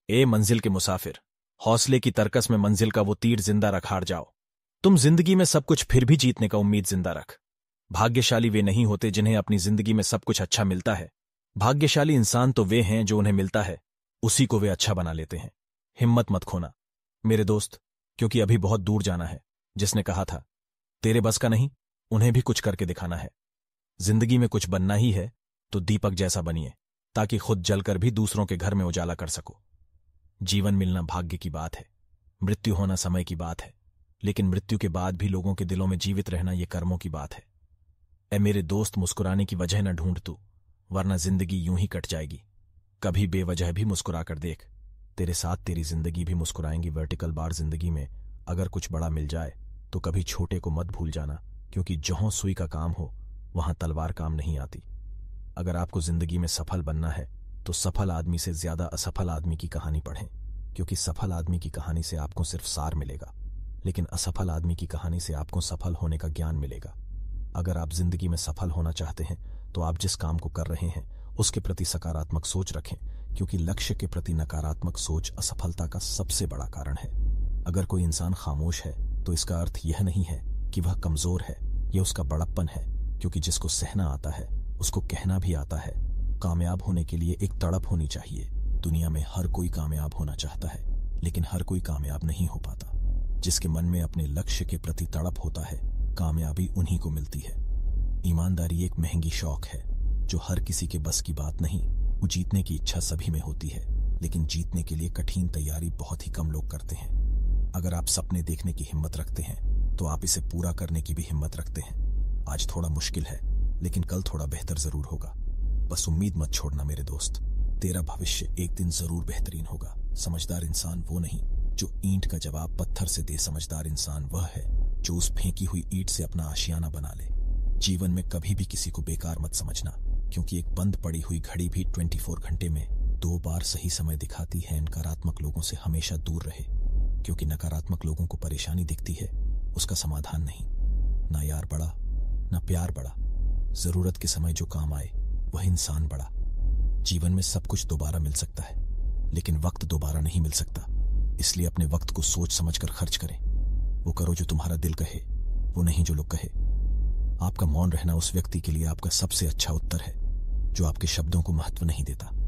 ए मंजिल के मुसाफिर, हौसले की तरकस में मंजिल का वो तीर जिंदा रख हार जाओ। तुम जिंदगी में सब कुछ फिर भी जीतने का उम्मीद जिंदा रख। भाग्यशाली वे नहीं होते जिन्हें अपनी जिंदगी में सब कुछ अच्छा मिलता है। भाग्यशाली इंसान तो वे हैं जो उन्हें मिलता है उसी को वे अच्छा बना लेते हैं। हिम्मत मत खोना मेरे दोस्त, क्योंकि अभी बहुत दूर जाना है। जिसने कहा था तेरे बस का नहीं, उन्हें भी कुछ करके दिखाना है। जिंदगी में कुछ बनना ही है तो दीपक जैसा बनिए, ताकि खुद जलकर भी दूसरों के घर में उजाला कर सको। जीवन मिलना भाग्य की बात है, मृत्यु होना समय की बात है, लेकिन मृत्यु के बाद भी लोगों के दिलों में जीवित रहना ये कर्मों की बात है। ऐ मेरे दोस्त, मुस्कुराने की वजह न ढूंढ तू, वरना जिंदगी यूं ही कट जाएगी। कभी बेवजह भी मुस्कुरा कर देख, तेरे साथ तेरी जिंदगी भी मुस्कुराएंगी। वर्टिकल बार जिंदगी में अगर कुछ बड़ा मिल जाए तो कभी छोटे को मत भूल जाना, क्योंकि जहां सुई का काम हो वहां तलवार काम नहीं आती। अगर आपको जिंदगी में सफल बनना है तो सफल आदमी से ज्यादा असफल आदमी की कहानी पढ़ें, क्योंकि सफल आदमी की कहानी से आपको सिर्फ सार मिलेगा, लेकिन असफल आदमी की कहानी से आपको सफल होने का ज्ञान मिलेगा। अगर आप जिंदगी में सफल होना चाहते हैं तो आप जिस काम को कर रहे हैं उसके प्रति सकारात्मक सोच रखें, क्योंकि लक्ष्य के प्रति नकारात्मक सोच असफलता का सबसे बड़ा कारण है। अगर कोई इंसान खामोश है तो इसका अर्थ यह नहीं है कि वह कमजोर है, यह उसका बड़प्पन है, क्योंकि जिसको सहना आता है उसको कहना भी आता है। कामयाब होने के लिए एक तड़प होनी चाहिए। दुनिया में हर कोई कामयाब होना चाहता है, लेकिन हर कोई कामयाब नहीं हो पाता। जिसके मन में अपने लक्ष्य के प्रति तड़प होता है, कामयाबी उन्हीं को मिलती है। ईमानदारी एक महंगी शौक है जो हर किसी के बस की बात नहीं। वो जीतने की इच्छा सभी में होती है, लेकिन जीतने के लिए कठिन तैयारी बहुत ही कम लोग करते हैं। अगर आप सपने देखने की हिम्मत रखते हैं तो आप इसे पूरा करने की भी हिम्मत रखते हैं। आज थोड़ा मुश्किल है, लेकिन कल थोड़ा बेहतर जरूर होगा। बस उम्मीद मत छोड़ना मेरे दोस्त, तेरा भविष्य एक दिन जरूर बेहतरीन होगा। समझदार इंसान वो नहीं जो ईंट का जवाब पत्थर से दे, समझदार इंसान वह है जो उस फेंकी हुई ईंट से अपना आशियाना बना ले। जीवन में कभी भी किसी को बेकार मत समझना, क्योंकि एक बंद पड़ी हुई घड़ी भी 24 घंटे में 2 बार सही समय दिखाती है। नकारात्मक लोगों से हमेशा दूर रहे, क्योंकि नकारात्मक लोगों को परेशानी दिखती है, उसका समाधान नहीं। ना यार बड़ा, ना प्यार बड़ा, जरूरत के समय जो काम आए वह इंसान बड़ा। जीवन में सब कुछ दोबारा मिल सकता है, लेकिन वक्त दोबारा नहीं मिल सकता। इसलिए अपने वक्त को सोच समझकर खर्च करें। वो करो जो तुम्हारा दिल कहे, वो नहीं जो लोग कहे। आपका मौन रहना उस व्यक्ति के लिए आपका सबसे अच्छा उत्तर है जो आपके शब्दों को महत्व नहीं देता।